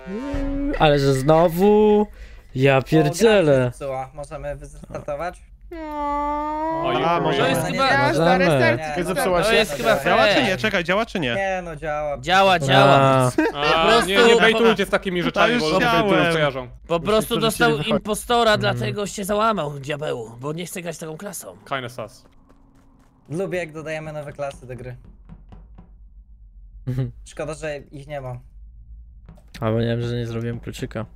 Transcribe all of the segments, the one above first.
Ale że znowu... Ja pierdzielę. Możemy wystartować? A, może To jest nie. chyba... Ja Możemy. restart Nie, zepsuła To się? jest chyba Działa czy fair. nie? Czekaj, działa czy nie? Nie no, działa. Działa. Nie bejtujcie z takimi rzeczami, już bo ludzie chciałem. kojarzą. Po prostu to dostał rzeczywiście wychodzi. impostora, dlatego się załamał, diabeł, bo nie chce grać taką klasą. Kinda sus. Lubię jak dodajemy nowe klasy do gry. Szkoda, że ich nie ma. Albo nie wiem, że nie zrobiłem kluczyka.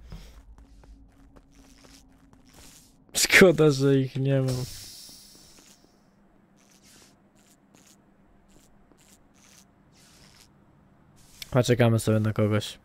Szkoda, że ich nie mam. A czekamy sobie na kogoś.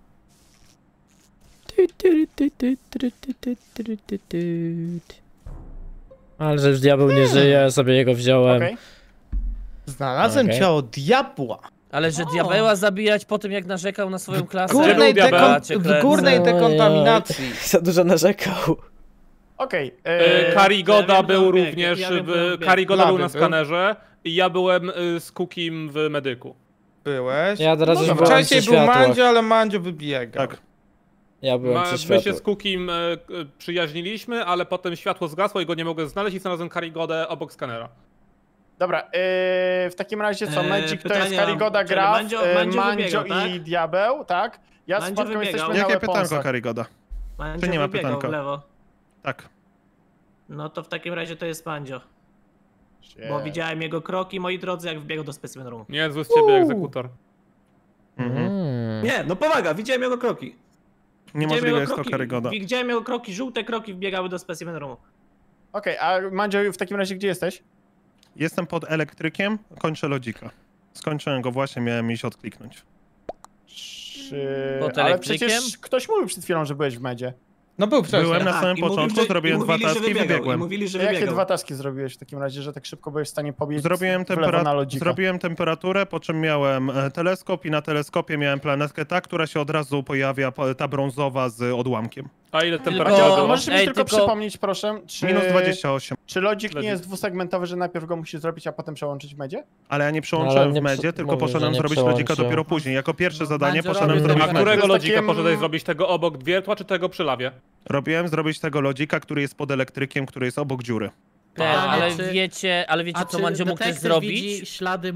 Ale że już diabeł nie żyje, ja sobie jego wziąłem. Okej. Znalazłem Okej. ciało diabła. Ale że diabeła zabijać po tym, jak narzekał na swoją klasę. Górnej diabeł? w górnej No, dekontaminacji. Za dużo narzekał. Okej. Karigoda ja wiem, był że również, ja wiem, że Karigoda był Blady na był. skanerze i ja byłem z Cookim w medyku. Byłeś? Ja teraz już no, byłem wcześniej przy był światłach. Mandzio, ale Mandzio wybiegał. Tak. Ja byłem przy My się światłach. z Cookim przyjaźniliśmy, ale potem światło zgasło i go nie mogłem znaleźć i znalazłem Karigodę obok skanera. Dobra, w takim razie co, Magic to jest pytanie Karigoda, mam. Graf, Mandzio Mandzio wybiegał, i Diabeł, tak? Ja z Mandzio Spotką jesteśmy wybiegał. na Jakie Weaponsach. pytanko, pytanko, Karigoda? Mandzio nie ma wybiegał pytanka? w lewo. Tak. No to w takim razie to jest Mandzio. Bo widziałem jego kroki, moi drodzy, jak wbiegł do specimen roomu. Nie, zły z ciebie egzekutor. Nie, no powaga, widziałem jego kroki. Niemożliwe jest to Karigoda. Widziałem jego kroki, żółte kroki wbiegały do specimen roomu. Okej, a Mandzio w takim razie gdzie jesteś? Jestem pod elektrykiem, kończę lodzika. Skończyłem go właśnie, miałem iść odkliknąć. Pod Ale elektrykiem? przecież ktoś mówił przed chwilą, że byłeś w medzie. No był wcześniej. Byłem na Tak, samym i mówił, początku, że- zrobiłem i dwa mówili, że taski i wybiegał, wybiegłem. I mówili, że Jakie wybiegał. dwa taski zrobiłeś w takim razie, że tak szybko byłeś w stanie pobiec Zrobiłem, w lewo na lodzika? zrobiłem temperaturę, po czym miałem teleskop i na teleskopie miałem planetkę ta, która się od razu pojawia, ta brązowa z odłamkiem. A ile Tylko- temperatura A było? możesz mi Ej, tylko przypomnieć, proszę, czy... Yy, Minus 28. Czy lodzik nie Lodzik. jest dwusegmentowy, że najpierw go musisz zrobić, a potem przełączyć w medzie? Ale ja nie Ale przełączyłem nie w medzie, przy- tylko mówię, poszedłem że nie zrobić lodzika przełączył. dopiero później. Jako pierwsze zadanie Mandzio poszedłem robi- zrobić A medzie. którego Którego lodzika lodzika poszedłeś poszedłeś zrobić? Tego obok wiertła, czy tego przy lawie? Robiłem zrobić tego lodzika, który jest pod elektrykiem, który jest obok dziury. Ale czy- wiecie, A co czy Mandzio mógł też detektyw zrobić? widzi ślady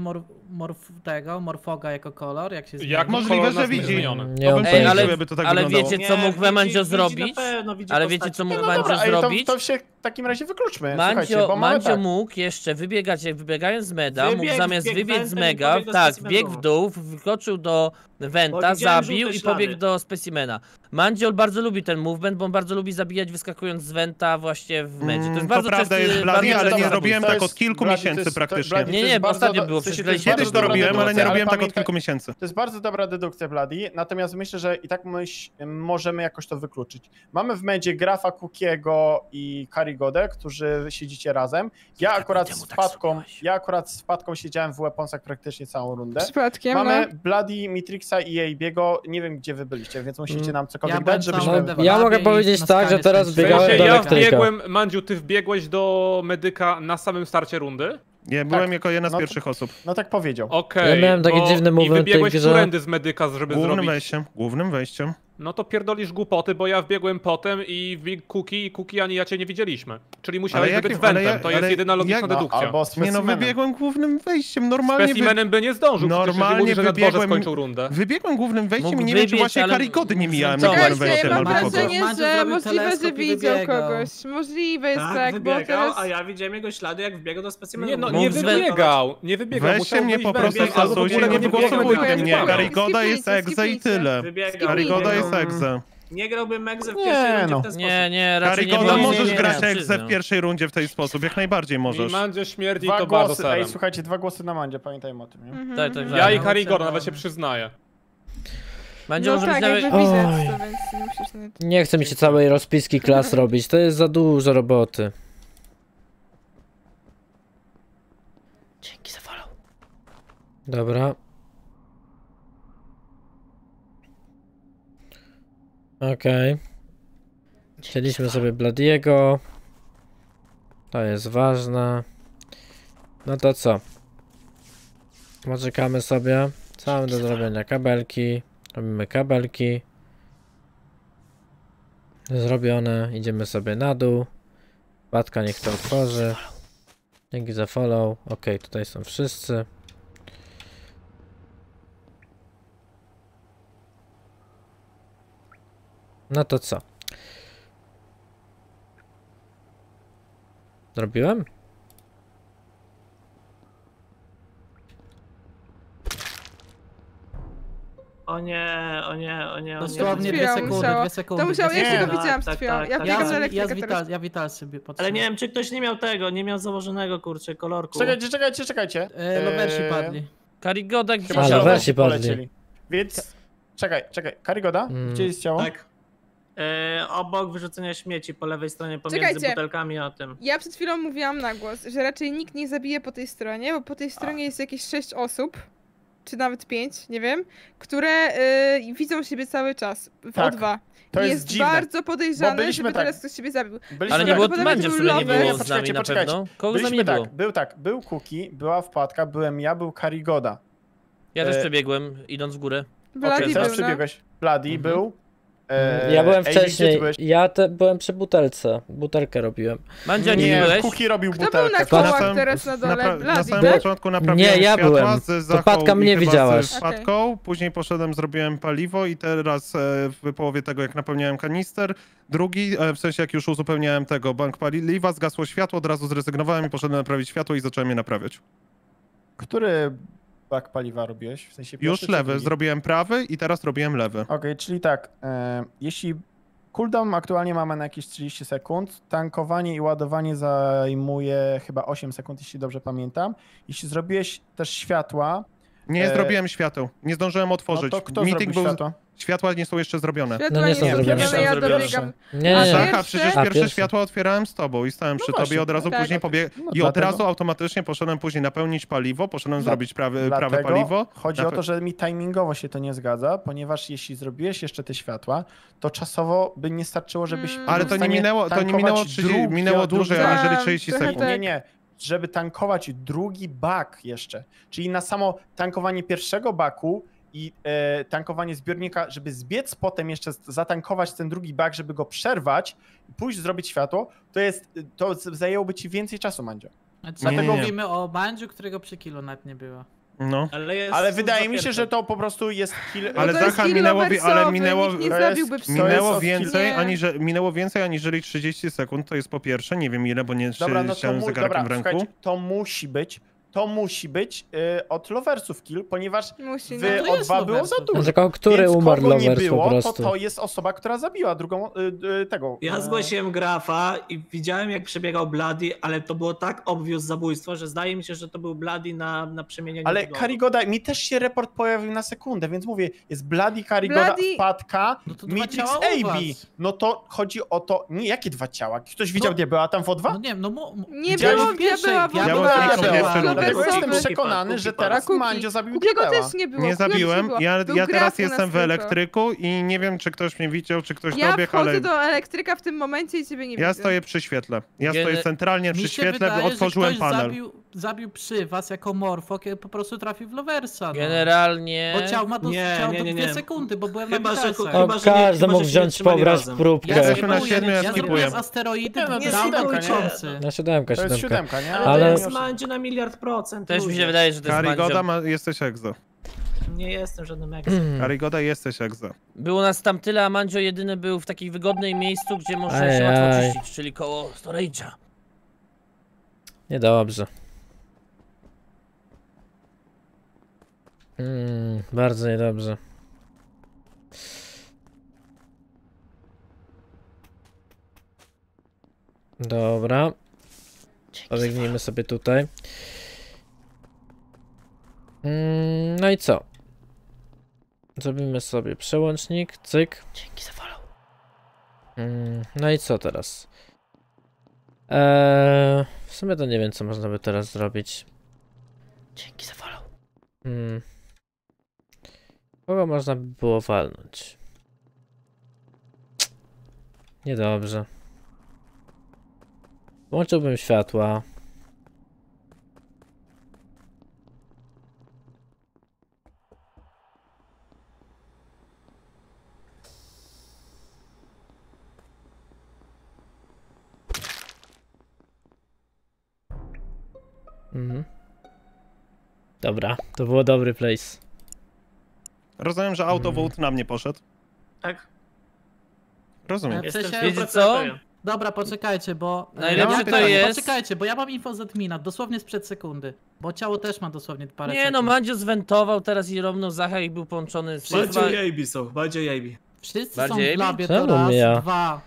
morfoga jako kolor, jak się zmieni? Jak Możliwe, kolor że nas widzi. zmieniony. Nie mam Ej, pojęcia. ale, żeby to tak ale wyglądało. wiecie co mógł Mandzio zrobić? Ale wiecie co mógł Mandzio ej, zrobić? To się w takim razie wykluczmy, słuchajcie, Mandzio, bo mamy Mandzio tak. mógł jeszcze wybiegając z meda, mógł Wybiegł, zamiast wbiegł wybiec z wentem i mega, pobiegł do tak, specimen wbiegł w roomu. dół, wskoczył do Wenta, Bo widziałem zabił żółte i ślady. pobiegł do specimena. Mandzio bardzo lubi ten movement, bo on bardzo lubi zabijać wyskakując z Wenta właśnie w medzie. To jest To bardzo prawda jest częsty- Bloody, bardzo ale nie często zrobiłem zabójstwo. tak od kilku Bloody, to miesięcy jest- praktycznie. Bloody, to Nie, jest nie, bo bardzo ostatnio do- było, w sensie przecież to jest graliśmy bardzo to dobra robiłem, dedukcja, ale nie ale robiłem tak od pamiętaj- kilku miesięcy. To jest bardzo dobra dedukcja, Bloody, natomiast myślę, że i tak możemy jakoś to wykluczyć. Mamy w medzie Grafa, Cookiego i Karigodę, którzy siedzicie razem. Ja akurat temu z tak Patką, zrobiłeś? siedziałem w Weaponsach praktycznie całą rundę. Przypadkiem, no. Mamy Bloody, Mitrixa i Ejbiego, nie wiem gdzie wy byliście, więc musicie nam cokolwiek Ja byłem dać, całą żebyśmy... rundę w Ja labie mogę i powiedzieć na tak, że skanie teraz skończyłem. biegałem do ja elektryka. wbiegłem, Mandziu, ty wbiegłeś do medyka na samym starcie rundy? Nie, byłem jako jedna z No to- pierwszych osób. No tak powiedział. Okej, Ja miałem taki bo- dziwny I movement w tej wybiegłeś grze. którędy z medyka, żeby zrobić... Głównym wejściem. No to pierdolisz głupoty, bo ja wbiegłem potem i wbiegł Cookie ani ja cię nie widzieliśmy. Czyli musiałeś wybiec wentem, to jest jedyna logiczna dedukcja. Albo nie no, wybiegłem głównym wejściem, normalnie... Specimenem by nie zdążył, przecież jeżeli Normalnie mówi, że na dworze wybiegłem... skończył rundę. Wybiegłem głównym wejściem Mógł i nie wiem, czy wybiec, właśnie ale- Karigody nie mijałem na Czekajcie, głównym Czekajcie, wejściem ja mam albo kogoś. wrażenie, Mandzio że zrobił możliwe, że teleskop i widział wybiegał. kogoś. Możliwe jest Tak, tak, bo wybiegał, teraz... a ja widziałem jego ślady, jak wbiegł do specimenu. Nie no, Mógł nie zwe- wybiegał, Weźcie musiał mnie wyjść po prostu węgiel, albo w stosujcie, ogóle nie wybiegał, wygłosujcie wybiegał. mnie. Karigoda jest egze i tyle. Wybiegał. Karigoda jest Wybiegał. egze. Nie grałbym Megze w Nie, pierwszej rundzie no. w ten sposób. Nie, raczej nie Karigoda było. możesz nie, grać nie, egze w przyznam. pierwszej rundzie w ten sposób, jak najbardziej możesz. I Mandzie śmierdzi Dwa to bardzo głosy, serem. ej słuchajcie, 2 głosy na Mandzie, pamiętajmy o tym, nie? Tak, tak, Ja i tak. Karigor nawet się przyznaję. Mandzio No może być tak, nawet... jakby widać Oj. to, więc nie musisz nawet... Nie chce mi się całej rozpiski klas robić, to jest za dużo roboty. Dzięki za follow. Dobra. Okej. Chcieliśmy sobie Bladiego. To jest ważne. No to co? Poczekamy sobie. Co mamy do zrobienia? Kabelki. Robimy kabelki. Zrobione, idziemy sobie na dół. Wpadka niech to otworzy. Dzięki za follow. Ok, tutaj są wszyscy. No to co? Zrobiłem? O nie, o nie, o nie, o nie. Dosłownie Chwila, 2 sekundy, musiało. 2 sekundy. To musiał, ja Nie, się go tak, widziałam tak, z chwilą. tak, Ja tak. biegam na Ja elektrykę z teraz. Vital sobie Ale podtrzymam. nie wiem, czy ktoś nie miał tego, nie miał założonego, kurczę, kolorku. Czekajcie. Lowersi padli. Karigoda gdzieś A, ciało. Lowersi padli. polecieli. Więc, czekaj. Karigoda? Gdzie jest ciało? Tak. Obok wyrzucenia śmieci po lewej stronie pomiędzy Czekajcie. butelkami o tym. Ja przed chwilą mówiłam na głos, że raczej nikt nie zabije po tej stronie, bo po tej stronie jest jakieś 6 osób, czy nawet 5, nie wiem, które widzą siebie cały czas w Tak, O2. To I jest jest dziwne. bardzo podejrzane, byliśmy żeby tak. teraz ktoś siebie zabił. Byliśmy Ale nie tak. było Potem Mandzia w był sumie nie Lover. było z nami na pewno. Kogo z nami nie Byliśmy było? był Cookie, była Wpadka, byłem ja, był Karigoda. Ja też przebiegłem, idąc w górę. Bloody Teraz był, no. przebiegłeś. Bloody był. Ja byłem Ej, gdzie ty wcześniej. byłeś? Ja byłem przy butelce. Butelkę robiłem. Mandzia, nie Nie, byłeś? Cookie robił Kto był butelkę. na Na kołach samym- teraz na dole? Na Bloody, samym tak? początku naprawiłem Nie, ja światła byłem. z To Zachą Patka i mnie chyba widziałaś. z Wpadką, później poszedłem, zrobiłem paliwo i teraz w połowie tego, jak napełniałem kanister, drugi, w sensie jak już uzupełniałem tego bank paliwa, zgasło światło, od razu zrezygnowałem i poszedłem naprawić światło i zacząłem je naprawiać. Który bak paliwa robiłeś? W sensie Już pierwszy czy lewy, drugi? zrobiłem prawy i teraz robiłem lewy. Okej, czyli tak, jeśli cooldown aktualnie mamy na jakieś 30 sekund, tankowanie i ładowanie zajmuje chyba 8 sekund, jeśli dobrze pamiętam. Jeśli zrobiłeś też światła, Nie zrobiłem świateł, nie zdążyłem no otworzyć. to kto Meeting zrobił był, światła? światła nie są jeszcze zrobione. Światła No nie są zrobione. zrobione, ja Zrobione. dobiegam. Nie, A nie. Zacha, pierwsze? przecież A, pierwsze pierwsze. światła otwierałem z tobą i stałem przy właśnie, tobie i od razu tak. później No i od dlatego- razu automatycznie poszedłem później napełnić paliwo, poszedłem zrobić prawe Dlatego paliwo. chodzi o to, że mi timingowo się to nie zgadza, ponieważ jeśli zrobiłeś jeszcze te światła, to czasowo by nie starczyło, żebyś Mm. Ale był to w nie stanie minęło, tankować 30, minęło dłużej drugi aniżeli bak. 30 Trochę sekund. tak. Nie. Żeby tankować drugi bak jeszcze, czyli na samo tankowanie pierwszego baku i tankowanie zbiornika, żeby zbiec potem jeszcze zatankować ten drugi bak, żeby go przerwać i pójść zrobić światło, to zajęłoby ci więcej czasu, Mandzio. Dlatego nie. mówimy o Mandziu, którego przy killu nawet nie było. No. Ale wydaje mi się, że to po prostu jest kill. Ale to jest Zacha kill minęło, loversowy, ale minęło, nikt nie to jest- zabiłby psa. minęło od więcej, Nie. minęło więcej aniżeli 30 sekund, to jest po pierwsze, nie wiem ile, bo nie Dobra, no to chciałem zegarkiem w ręku. słuchajcie, to musi być od loversów kill, ponieważ Musi, no. w to jest O2 było za loversów. dużo. Tylko który Więc umarł kogo nie lovers było, po prostu. to jest osoba, która zabiła drugą tego. Ja zgłosiłem grafa i widziałem jak przebiegał Bloody, ale to było tak obvious zabójstwo, że zdaje mi się, że to był Bloody na przemienieniu Ale wyglądu. Karigoda, mi też się report pojawił na sekundę, więc mówię, jest Bloody, Karigoda, Bloody- Wpadka, No to dwa Matrix, ciała u AB. was. No to chodzi o to, nie, jakie dwa ciała? Ktoś widział No- diabeła tam w O2? No nie wiem, no Nie Widziałeś było w diabeła w Ja ogóle. byłem Diabeł pierwszy był lubię. Dlatego jestem loversowy. przekonany, że teraz Cookie. Mandzio zabił Kukiego diabeła. też nie było. Nie Kukiego też zabiłem, było. ja Był teraz graf u jestem nas w tylko. elektryku i nie wiem czy ktoś mnie widział, czy ktoś Ja dobiegł, wchodzę ale do elektryka w tym momencie i ciebie nie ja widzę. stoję przy świetle. Ja Gene- stoję centralnie Mi przy się świetle, wydaje, otworzyłem że ktoś panel. zabił przy was jako morfo, kiedy po prostu trafił w loversa. No. Generalnie... Bo ciał ma do, Nie, ciał nie, do nie, 2 nie. sekundy, bo byłem Chyba, na że- witalcach. chyba, O, że nie- każdy chyba, mógł że się wziąć, trzymali pobrać razem. próbkę. Jesteśmy na skipuję, siedmiu, ja ja skipuję. zrobiłem asteroidy, Nie, no to jest dał siódemka, nie? kończący. Na siódemka, To jest siódemka. siódemka, nie? Ale Ale- to jest Mandzio na 1,000,000%. Też mi ludzie. się wydaje, że to jest Karigoda, Mandzio. jesteś egzo. Nie jestem żadnym eksem. Karigoda, jesteś egzo. Było nas tam tyle, a Mandzio jedyny był w takim wygodnym miejscu, gdzie można się Ajaj. łatwo czyścić, czyli koło storage'a. Niedobrze. Bardzo niedobrze. Dobra. Pobiegnijmy sobie tutaj. No i co? Zrobimy sobie przełącznik, cyk. Dzięki za follow. No i co teraz? W sumie to nie wiem, co można by teraz zrobić. Dzięki za follow. Kogo można by było walnąć? Niedobrze. Włączyłbym światła. Mhm. Dobra, to było dobry place. Rozumiem, że autovote na mnie poszedł. Tak. Rozumiem. W Jestem sensie- Wiecie co? prokuratorem. Dobra, poczekajcie, bo... Najlepsze ja mam to pytanie, jest- Poczekajcie, bo ja mam info z admina, dosłownie sprzed sekundy. Bo ciało też ma dosłownie parę Nie sekund. no, Mandzio zwentował teraz i równo Zacha i był połączony z... Bardziej Jejbi są, bardziej Jejbi. Wszyscy Bardziej są w labie, to Czemu raz, ja? dwa.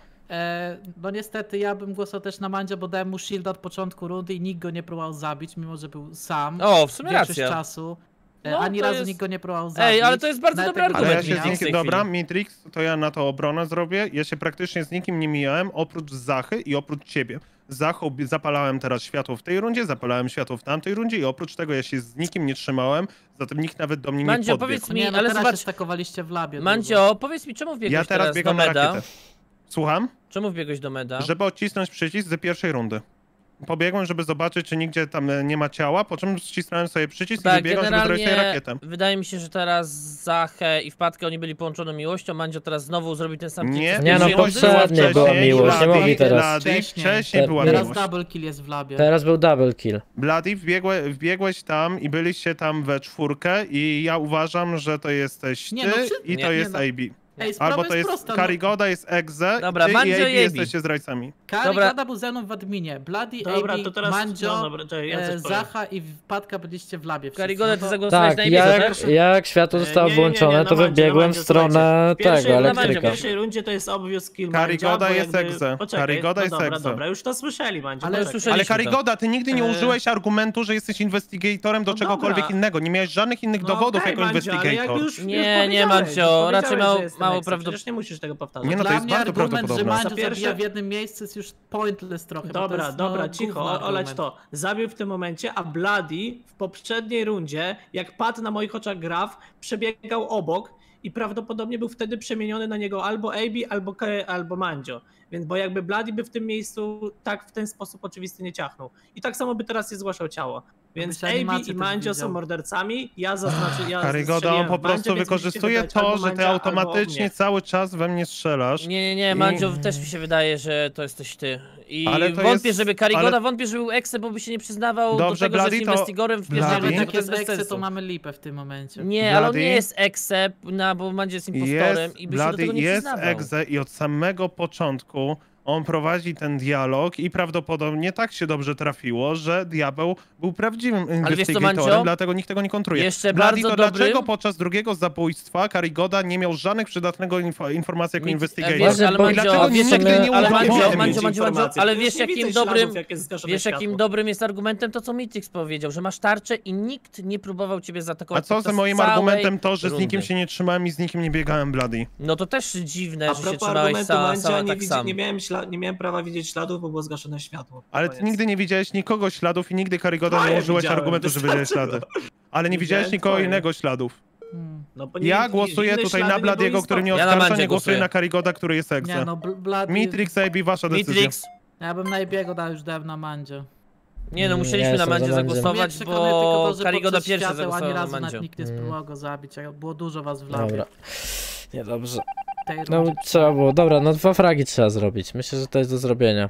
No niestety ja bym głosował też na Mandzia, bo dałem mu shield od początku rundy i nikt go nie próbował zabić, mimo że był sam. O, w sumie Większość racja. czasu. No, Ani to razu jest- nikt go nie próbował zabić. Ej, ale to jest bardzo Nawet dobry jak- Ale ja argument. się z Mitrix w tej nikim, dobra, chwili. Mitrix, to ja na to obronę zrobię. Ja się praktycznie z nikim nie mijałem, oprócz Zachy i oprócz ciebie. Zachą zapalałem teraz światło w tej rundzie, zapalałem światło w tamtej rundzie i oprócz tego ja się z nikim nie trzymałem, zatem nikt nawet do mnie Mandzio, nie podbiegł. powiedz mi, Nie, no ale teraz zobacz, się stakowaliście w labie. dużo. Mandzio, powiedz mi, czemu wbiegłeś Ja teraz do biegam na meda? rakietę. Słucham? Czemu wbiegłeś do meda? Żeby odcisnąć przycisk ze pierwszej rundy. Pobiegłem, żeby zobaczyć, czy nigdzie tam nie ma ciała, po czym ścisnąłem sobie przycisk i Tak, wybiegam, żeby zrobić sobie rakietę. wydaje mi się, że teraz Zachę i Wpadkę oni byli połączone miłością, Mandzio teraz znowu zrobił ten sam Nie, kick. Nie, no, miłość poprzednio była wcześniej, miłość, nie Bloody, mogli teraz. Bloody, wcześniej Te- była Teraz miłość. double kill jest w labie. Teraz był double kill. Bloody, wbiegłeś tam i byliście tam we czwórkę i ja uważam, że to jesteś ty Nie, no, i nie, to nie, jest no. AB. Ej, sprawa Albo to jest prosta, no. Karigoda, jest Exe, Dobra, ty Mandzio i AB i AB. jesteście zdrajcami. Karigoda był ze mną w adminie. Bloody, Dobra, AB, to teraz... Mandzio, no dobra, czekaj, ja coś powiem. Zacha i Wpadka byliście w labie. wszyscy. Karygoda, No ty to- zagłosowałeś Tak, na Ibiza, tak? jak światło zostało Nie, nie, nie, włączone, na to Mandzio, wybiegłem Mandzio, w stronę słuchajcie. tego, Na elektryka. W pierwszej rundzie to jest obvious kill Karigoda Mandzia, bo jest jakby- Exe. Poczekaj, Karigoda no jest dobra, Exe. dobra, już to słyszeli Mandzio, Ale poczekaj. słyszeli- Ale Słyszeliśmy Karigoda, ty nigdy nie Eee. użyłeś argumentu, że jesteś investigatorem do No czegokolwiek dobra. innego. Nie miałeś żadnych innych No dowodów okej, jako Mandzio, ale investigator. jak już Nie, powiedziałeś, nie, Mandzio, powiedziałeś, raczej mało- że jestem mało Exe, prawdopodobne. Przecież nie musisz tego powtarzać. Nie, no to Dla jest mnie bardzo argument, że prawdopodobne. Mandzio Po pierwsze- zabija w jednym miejscu jest już pointless trochę. bo to Dobra, jest, dobra, no, cicho, gówno oleć argument. to. Zabił w tym momencie, a Bloody w poprzedniej rundzie, jak padł na moich oczach Graf, przebiegał obok i prawdopodobnie był wtedy przemieniony na niego albo AB, albo Mandzio. Więc bo jakby Bloody by w tym miejscu tak w ten sposób oczywisty nie ciachnął. I tak samo by teraz nie zgłaszał ciało. Więc Byś animację AB i też Mandzio widział. są mordercami, ja Karygoda, strzeliłem on po w prostu Mandzia, więc wykorzystuje musicie wybrać to, albo że ty Mandzia, albo automatycznie mnie. cały czas we mnie strzelasz. Nie, Mandzio, też mi się wydaje, że to jesteś ty. I Ale to wątpię, jest- żeby Karigoda, ale- wątpię, że był Exe, bo by się nie przyznawał Dobrze, do tego, że Bloody, jest to- investigorem w Bloody. pierwszej rundzie, Nawet bo jak to jest jest bez Exe, to sensu. mamy lipę w tym momencie. Nie, ale on Bloody. nie jest Exe, bo Mandzio jest impostorem i by się do tego nie jest przyznawał. Exe i od samego początku on prowadzi ten dialog i prawdopodobnie tak się dobrze trafiło, że diabeł był prawdziwym wiesz co, investigatorem, Mandzio? dlatego nikt tego nie kontruje. Jeszcze Bloody, bardzo to dobrym- dlaczego podczas drugiego zabójstwa Karigoda nie miał żadnych przydatnego informacji jako investigator? Wiesz, ale I dlaczego Mandzio, wiesz, nigdy nie ale używał Mandzio, tej Mandzio, ale wiesz Przecież nie jakim widzę dobrym, śladów, jak jest zgaszone wiesz jakim światło. dobrym jest argumentem to, co Mitrix powiedział, że masz tarczę i nikt nie próbował ciebie zaatakować A co podczas za moim całej argumentem to, że z rundy. nikim się nie trzymałem i z nikim nie biegałem, Bloody? No to też dziwne, A że się propos trzymałeś argumentu sama Mandzia, tak sam. nie miałem prawa widzieć śladów, bo było zgaszone światło. Ale ty Koniec. nigdy nie widziałeś nikogo śladów i nigdy Karigoda A, nie ja użyłeś widziałem, argumentu, że widziałeś ślady. Ale nie widziałeś Widziałem nikogo twoje. innego śladów. No, bo Ja nie- głosuję inne tutaj ślady na nie Bladiego, były który nie istotne. Ja na oskarża, Mandzie nie głosuję głosuję. na Karigoda, który jest Exe. Nie no, Bloody... Mitrix, AB, wasza decyzja. Mitrix, Ja bym na Ibiego dał już dałem na Mandzie. nie no, Ja musieliśmy na jestem Mandzie za Mandziem. zagłosować, Mnie przekonuje tylko bo to, że Karigoda podczas pierwszy świateł zagłosował ani na razu Mandzie. nawet nikt nie spróbował go zabić, a było dużo was w labie. Dobra. Niedobrze. W tej No rundzie. trzeba było, dobra, no 2 fragi trzeba zrobić. Myślę, że to jest do zrobienia.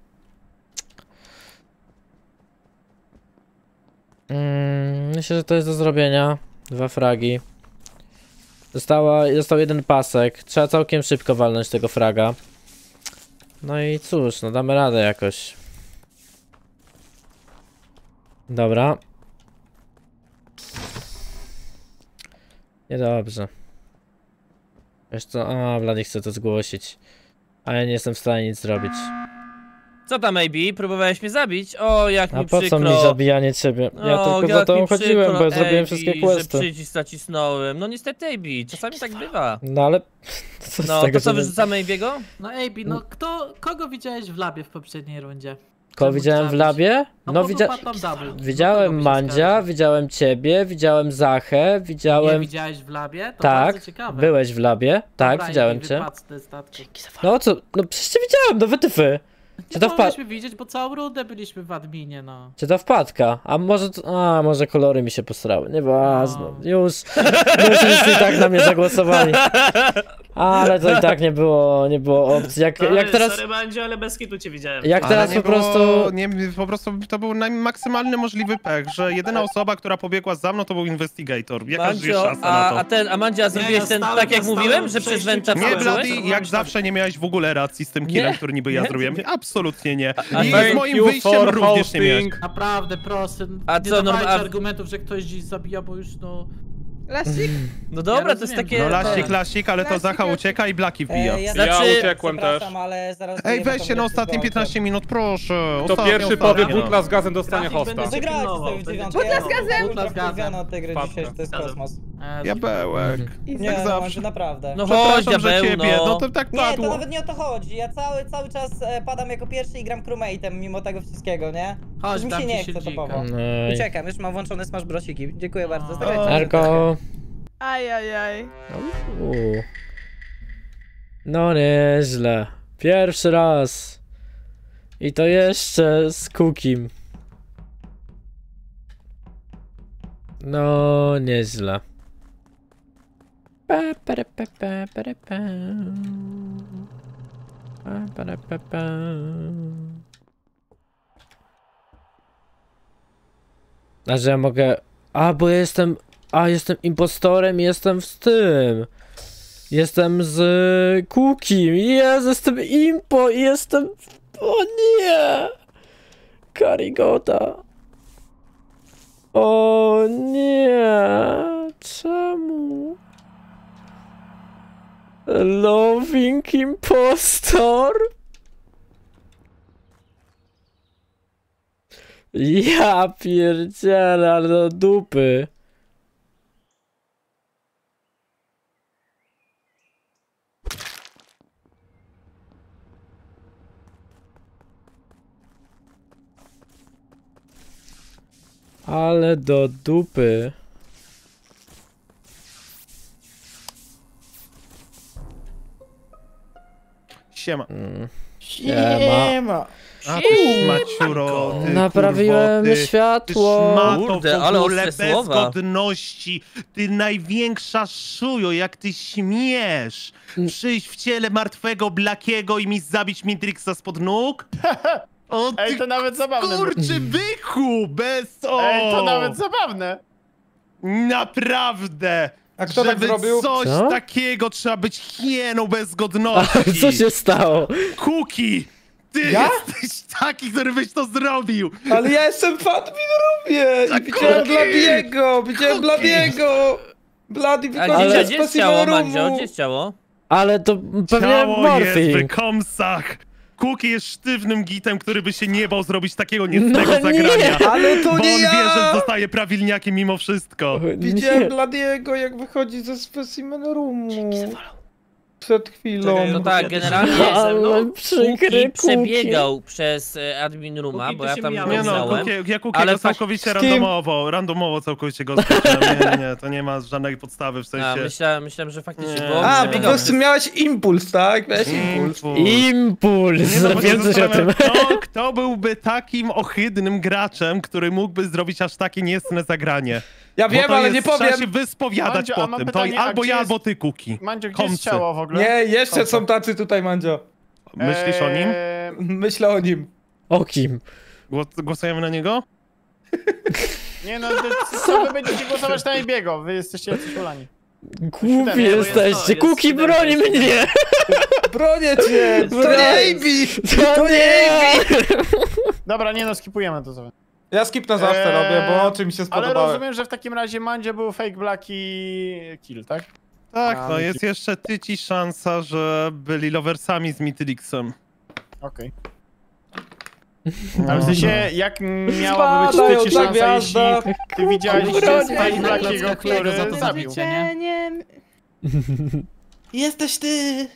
Myślę, że to jest do zrobienia. 2 fragi. Został jeden pasek. Trzeba całkiem szybko walnąć tego fraga. No i cóż, no damy radę jakoś. Dobra. Niedobrze. Wiesz co, Blady chce to zgłosić. A ja nie jestem w stanie nic zrobić. Co tam, AB? Próbowałeś mnie zabić? O, jak A mi po przykro. co mi zabijanie ciebie? Ja O, tylko za jak to mi uchodziłem, przykro, bo ja zrobiłem AB, wszystkie że questy. przycisk nacisnąłem. No niestety, AB, czasami tak bywa. No ale... Co z No, tego, to co, że- wyrzucamy AB'ego? No AB, no kogo widziałeś w labie w poprzedniej rundzie? Kogo Czemu widziałem w zabić? labie? No, No bo widziałem... wypadł tam double. Widziałem No, kogo byś Mandzia, oskarżył? widziałem ciebie, widziałem Zachę, Nie widziałem... widziałeś w labie? To Tak, bardzo ciekawe. byłeś w labie, tak, Dobra, widziałem AB, cię. wypadł z tej statku. No co, no przecież cię widziałem, no wytyfy. Czy to mogliśmy widzieć, bo całą rundę byliśmy w adminie, no. Czy to wpadka? A może może kolory mi się posrały, nieważne. No. Już wszyscy i tak na mnie zagłosowali. Ale to i tak nie było opcji. Jak teraz... Sorry, Mandzio, ale bez kitu cię widziałem. Jak teraz po prostu... Po prostu to był maksymalny możliwy pech, że jedyna osoba, która pobiegła za mną, to był investigator. Jaka jest Mandzio, szansa na to? a Mandzio, zrobiłeś ten tak jak mówiłem, że przez Wenta Nie, wskoczyłeś? Bloody, jak zawsze nie miałeś w ogóle racji z tym killem, który niby ja zrobiłem. Absolutnie nie. I z Thank moim you wyjściem for również nie miałeś. hosting. Naprawdę, proszę. A Nie co, dawajcie a- argumentów, że ktoś dziś zabija, bo już no... Lasik? No dobra, Ja to jest rozumiem, takie... No lasik, ale to Lasik Zacha jest- ucieka i Blaki wbija. Ja Znaczy- Ja uciekłem też. przepraszam, ale zaraz Ej, wyjdę, weźcie to na będzie ostatnie zgwałceń. 15 minut, proszę. To pierwszy powie butla z gazem dostanie Trafik będę hosta. się Wygrałeś pilnował, sobie w będę dziewiątkę. cię Ja pilnował. z gazem! ultra Butla z gazem. wkurwiona od tej gry Wpadka. dzisiaj, to jest Zgadzam. kosmos. Diabełek. I Nie, Jak no, zawsze. naprawdę. No chodź, Przepraszam, że diabeł, ciebie, no no. to tak Nie, to padło. nawet nie o to chodzi. Ja cały czas padam jako pierwszy i gram crewmate'em mimo tego wszystkiego, nie? Chodź, Już mi dam się ci nie chce sildzika. topowo. No i... Uciekam, już mam włączone smash brosiki. Dziękuję bardzo. O. Zagrajcie. Ergo... Ajajaj. Uuu. No nieźle. Pierwszy raz. I to jeszcze z Cookim. No nieźle. Pa, para, pa, pa, para, pa. Pa, para, pa, pa. A że ja mogę... bo ja jestem... jestem impostorem i jestem w tym. Jestem z Cookiem. Jezu, jestem impo i jestem... O nie! Karigoda. O nie! Czemu? Loving impostor? Ja pierdzielę, ale do dupy. Ale do dupy. Siema. Siema. A ty Maciuro, ty Naprawiłem kurwo, ty światło. szmato Kurde, w ale ogóle ostre bez słowa. godności. Ty największa szujo, jak ty śmiesz przyjść w ciele martwego Blackiego i mi zabić Matrixa spod nóg? O ty Ej, to nawet zabawne. kurczy byku, bez Ej, to nawet zabawne. Naprawdę! A kto tak Żeby zrobił? coś Co? takiego trzeba być hieną bez godności. Co się stało? Cookie! Ty Ja? jesteś taki, który byś to zrobił! Ale ja jestem w admin-roomie Za i widziałem Cookie! Bladiego! Widziałem Cookie! Bladiego! Bloody A wychodzi gdzie z jest ciało, specimen Mandzio? roomu! Gdzie jest ciało? Ale to pewnie Ciało jest w morphing. komsach! Cookie jest sztywnym gitem, który by się nie bał zrobić takiego niecnego No nie! zagrania. Ale to Bo on nie wie, że ja! zostaje prawilniakiem mimo wszystko. Widziałem Nie. Bladiego, jak wychodzi ze specimen roomu. Przed chwilą. Czekaj, No tak, generalnie Ale przykry Cookie przebiegał przez admin rooma, Cookie bo to ja się tam mijało. Nie no, nawiązałem. ja Cookie Ale go całkowicie z kim? randomowo całkowicie go skoczyłem. Nie, to nie ma żadnej podstawy, w sensie... Myślałem, że faktycznie Nie. było. A, po przebiegał prostu miałeś impuls, tak? Miałeś impuls. Impuls! Nie, no, bo się Wiem coś o tym. zastanawiam, kto byłby takim ohydnym graczem, który mógłby zrobić aż takie niecne zagranie? Ja Bo wiem, to ale jest, nie powiem. Trzeba się wyspowiadać Mandzio, a po mam tym. pytanie, To a albo gdzie ja, jest- albo ty, Cookie. Mandzio, gdzie jest Komsy. ciało w ogóle? Nie, jeszcze Komsy. są tacy tutaj, Mandzio. Myślisz o nim? Myślę o nim. O kim? Głosujemy na niego? Nie no, co wy będziecie głosować na Ebiego? Wy jesteście jacyś ulani. Głupi bo jest jesteście. to, Cookie, jest broń studentem. mnie! Bronię cię! To nie AB! To nie! Dobra, nie no, skipujemy to sobie. Ja skip na zawsze robię, bo oczy mi się Ale spodobały. rozumiem, że w takim razie Mandzio był fake black i kill, tak? Tak, A, no jest jeszcze tyci szansa, że byli loversami z Mitrixem. Okej. No. Ale w sensie, jak miałaby być Spadają tyci za szansa, gwiazda. jeśli ty widziałeś, że Broń jest fake mnie. blackiego, który Za to zabił? zabicie, nie? Życzeniem. Jesteś ty!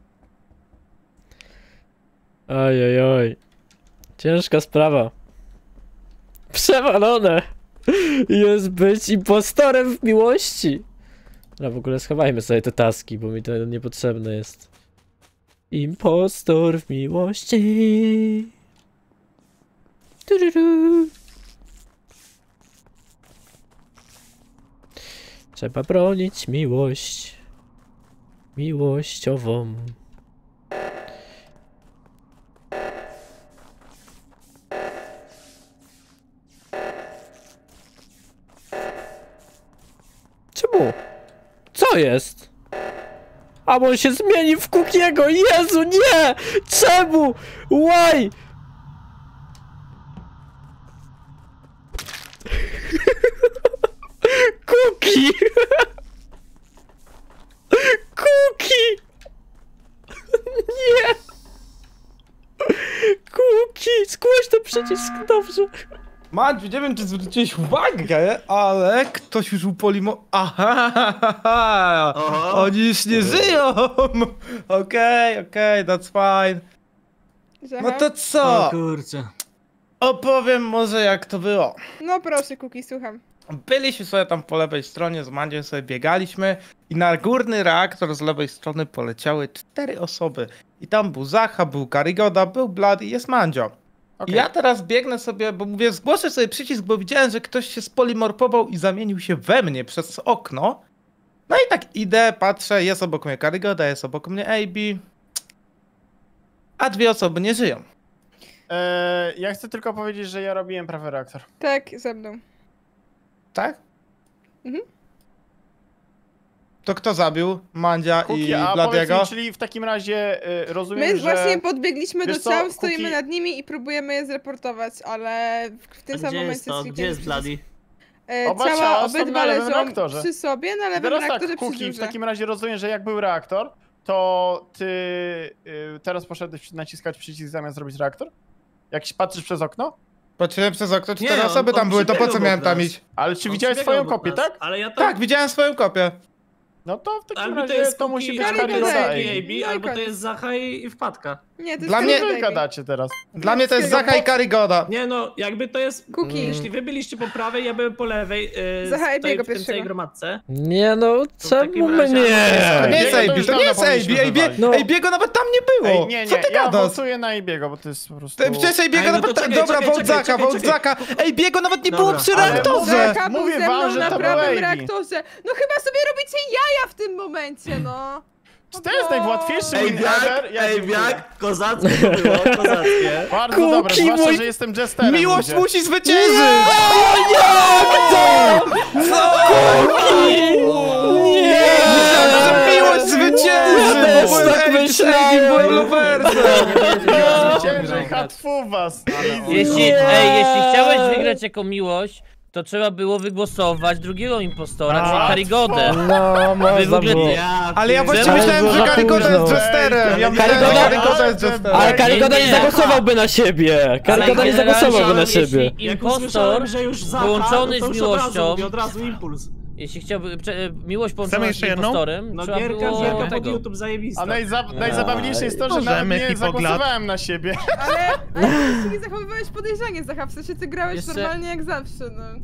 Oj, oj, oj. Ciężka sprawa. Przewalone jest być impostorem w miłości. No w ogóle schowajmy sobie te taski, bo mi to niepotrzebne jest. Impostor w miłości. Tururu. Trzeba bronić miłość. Miłościową. Czemu? Co jest? A bo on się zmieni w Kukiego! Jezu, nie! Czemu? Why? Kuki! Kuki! Nie! Kuki! Zgłoś ten przycisk, dobrze. Maciu, nie wiem, czy zwróciłeś uwagę, ale ktoś już upolimo... Aha! Oni już nie żyją! Okej, that's fine. No to co? O kurczę. Opowiem może, jak to było. No proszę, Kuki, słucham. Byliśmy sobie tam po lewej stronie, z Mandziem sobie biegaliśmy i na górny reaktor z lewej strony poleciały 4 osoby. I tam był Zacha, był Karigoda, był Bloody i jest Mandzio. I ja teraz biegnę sobie, bo mówię, zgłoszę sobie przycisk, bo widziałem, że ktoś się spolimorfował i zamienił się we mnie przez okno. No i tak idę, patrzę, jest obok mnie Karigoda, jest obok mnie AB. A 2 osoby nie żyją. Ja chcę tylko powiedzieć, że ja robiłem prawy reaktor. Tak, ze mną. Tak? Mhm. To kto zabił? Mandzia Kuki, i a Bladiego? powiedz mi, czyli w takim razie rozumiem, My że... właśnie podbiegliśmy do Wiesz co, ciał, stoimy Kuki- nad nimi i próbujemy je zreportować, ale w tym samym momencie Gdzie jest Bloody? Oba ciała ciała są obydwa na lewym leżą reaktorze. przy sobie, na lewym Teraz reaktorze tak, przy Kuki, w dziurze. takim razie rozumiem, że jak był reaktor, to ty teraz poszedłeś naciskać przycisk zamiast zrobić reaktor? Jak patrzysz przez okno? Patrzyłem przez okno, 4 Nie, osoby on tam były, to po co przebiegał miałem tam obok iść? Ale czy On widziałeś przebiegał swoją obok kopię, nas, tak? Ale ja to... Tak, widziałem swoją kopię. No to w takim Albo to razie jest to musi być Kuki, Karigoda Karigoda i... AB, No i albo to koniec. jest Zacha i wpadka. Nie, to jest Dla mnie- Karigoda. Gadacie teraz. Dla mnie to jest Zacha i Karigoda. Nie no, jakby to jest... Kuki. Jeśli wy byliście po prawej, ja byłem po lewej, Zacha tutaj Ebiego w tym pierwszego. całej gromadce. Nie no, czemu takim razie- mnie? To nie jest Biego to AB, już to nie jest dawno AB, powinniśmy wywalić. No. AB'ego nawet tam nie było. Ej, nie, Co ty ja gadasz? głosuję na Ibiego, bo to jest po prostu... Przecież AB'ego Ej, no nawet... to czekaj, Dobra, czekaj, wołt Zaka, czekaj, wołt czekaj. Zaka. AB'ego nawet nie było Dobra, przy ale reaktorze. Zaka był Mówię ze wam, mną że na to prawym był AB. reaktorze. No chyba sobie robicie jaja w tym momencie, no. To jest najłatwiejszy win ever. Ja dziękuję. Kozackie to było, kozackie. Bardzo Kuki, dobre, zwłaszcza, mój- że jestem jesterem. Miłość ludzie. musi zwyciężyć! Nie! Myślałem, że miłość zwycięży! Ja też Bo byłem tak AB, myślałem. byłem loversem! Zwyciężaj hatfu was. Jeśli chciałeś wygrać jako miłość, to trzeba było wygłosować drugiego impostora, czyli Karigodę. No, można w ogóle było. Ale ja właśnie Ale myślałem, było że za Karigoda późno. jest jesterem! Ja myślałem, że Karigoda- Karigoda jest jesterem! Ale Karigoda nie Nie. zagłosowałby na siebie. Karigoda nie zagłosowałby na siebie. Jeśli Jak impostor usłyszałem, że już Zacha, połączony to z już od razu miłością, mówię, od razu impuls. jeśli chciałby miłość połączona z jeszcze jedną? impostorem, No trzeba gierka było pod tego. YouTube zajebista. A najzabawniejsze jest to, że Możemy, nawet nie Hipoglad. zagłosowałem na siebie. Ale ty nie zachowywałeś podejrzanie, Zacha, w sensie ty grałeś Jeszcze- normalnie jak zawsze, no.